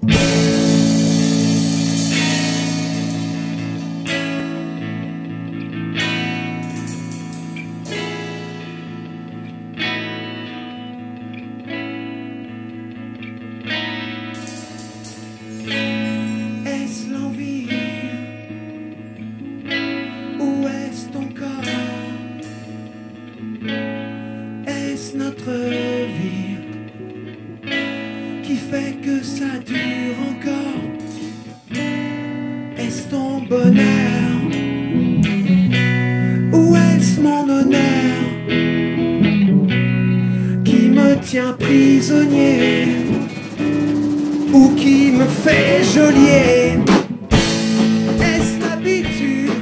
Est-ce l'envie ou est-ce ton corps? Est-ce notre vie qui fait que ça dure encore? Est-ce ton bonheur ou est-ce mon honneur qui me tient prisonnier ou qui me fait geôlier? Est-ce l'habitude,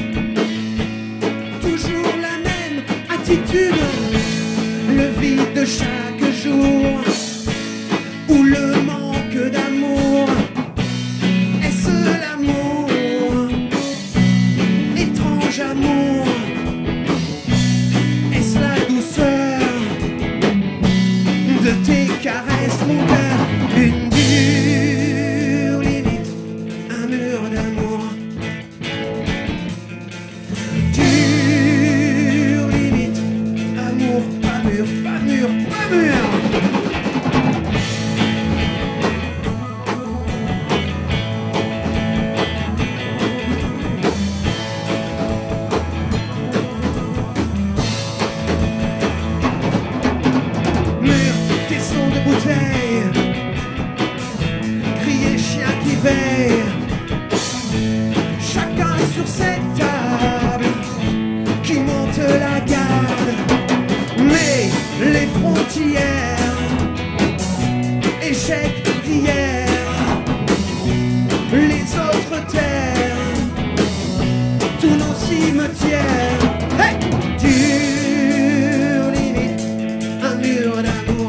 toujours la même attitude, le vide de chaque jour ou le manque d'amour? Est-ce l'amour, étrange amour? Est-ce la douceur de tes caresses, mon cœur? Une dure limite, un mur d'amour. Dure limite, amour, pas mur, pas mur, pas mur. Mur, caisson de bouteille, crier chien qui veille, chacun sur cette table qui monte la garde. Mais les frontières, échec d'hier, les autres terres, tous nos cimetières. Hey! Dure limite, un mur d'amour.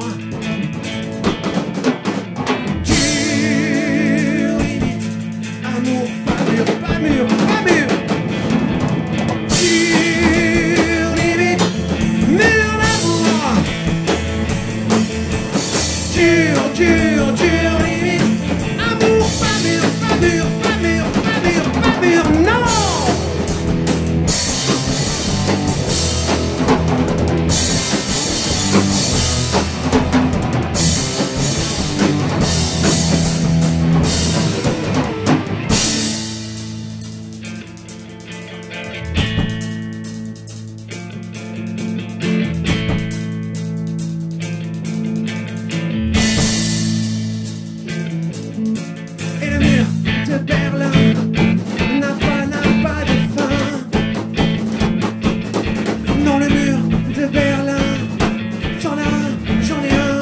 Dure limite, amour, pas mur, pas mur, pas mur. Dure limite, mur d'amour. Dure, dure, dure limite, amour, pas mur, pas mur, pas mur, pas mur, pas mur, non! Et le mur de Berlin n'a pas de fin. Non, le mur de Berlin, j'en ai un, j'en ai un.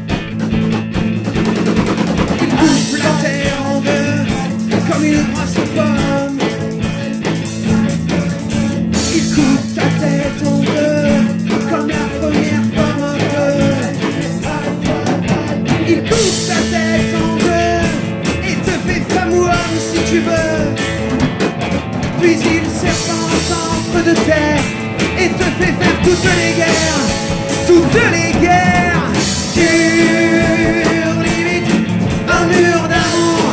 Il coupe la terre en deux comme une brosse de pomme. Il coupe ta tête en deux comme la première pomme un peu. Il coupe ta tête en deux et te fait femme ou homme si tu veux. Puis il serpente entre deux terres et te fait faire toutes les guerres, toutes les guerres. Dure limite, un mur d'amour.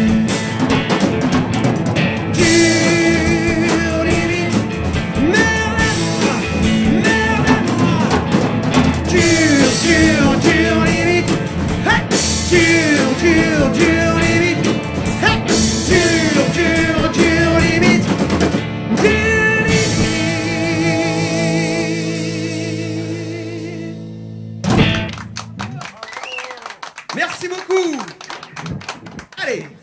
Dure limite, mur d'amour, mur d'amour. Dure, dure, dure limite. Hey! Dure, dure, dure limite. Hey! Dure, dure, dure limite. Dure limite. Merci beaucoup. Allez.